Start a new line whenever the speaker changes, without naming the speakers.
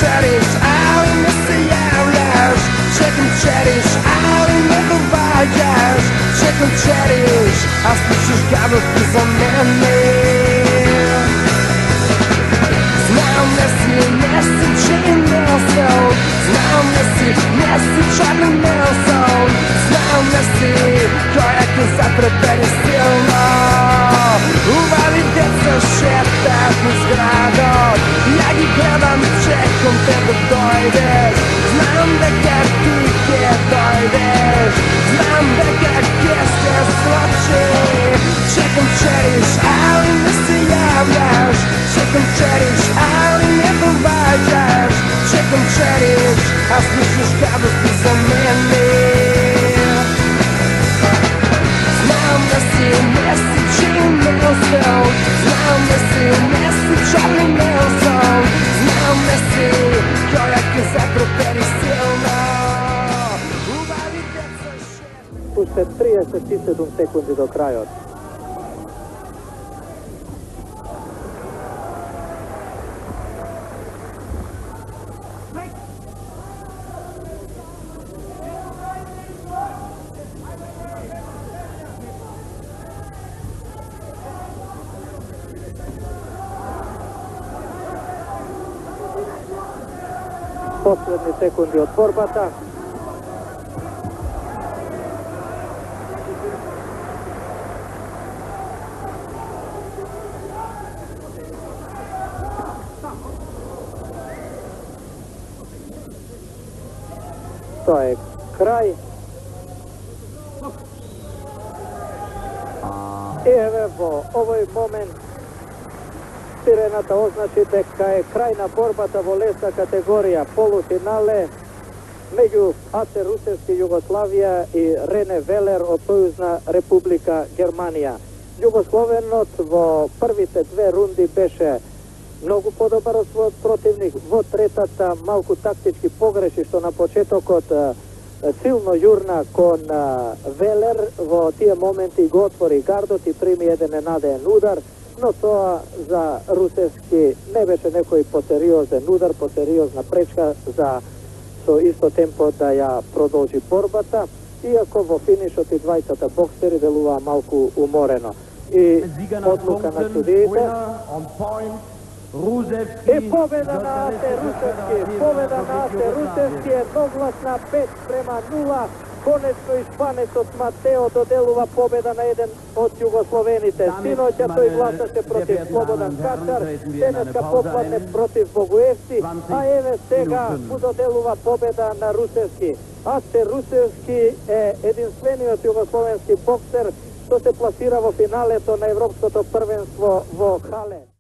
čeriš, ali ne se javljaš. Čekam čeriš, ali ne dovađaš. Čekam čeriš, a slušaš gadosti za mene. Znam da si Jane Nelson, znam da si Charlie Nelson, znam da si kojak je zatrpeni silno. Uvavi djeca šetat mi zgradom, ja ih gledam i čekam te da dojdeš. Znam da kad ti ke dojdeš, znam da kad ke se sloči. Čekam čeriš, ali ne se javljaš. Čekam čeriš, ali ne dovađaš. Čekam čeriš, a slušaš gadosti za mene. Znam da si Jane Nelson, znam da si Charlie Nelson, znam da si kojak je zatrpeni silno. Uvavi djeca šet.
Pušte 37 sekundi do kraja. Poslednji sekundi od borbata. To je kraj. I evo, ovaj moment sireната означи дека е крај на борбата во лесна категорија полуфинале меѓу АЦ Rusevski Југославија и Рене Велер од Сојузна Република Германија. Југословенот во првите две рунди беше многу подобар од својот противник. Во третата малку тактички погреши, што на почетокот силно јурна кон Велер. Во тие моменти го отвори гардот и прими еден ненадеен удар, но тоа за Rusevski не беше некој посериозен удар, посериозна пречка за со исто темпо да ја продолжи борбата, иако во финишот и двајцата боксери делуваа малку уморено. И одлука на судиите. И победа на АЦ Rusevski, победа на АЦ Rusevski, едногласна 5:0. Конечно испанецот Матео доделува победа на еден од југословените. Синоќа тој гласаше против Слободан Качар, денеска попладне против Богуевци, а еве сега му доделува победа на Rusevski. АЦ Rusevski е единствениот југословенски боксер што се пласира во финалето на Европското првенство во Хале.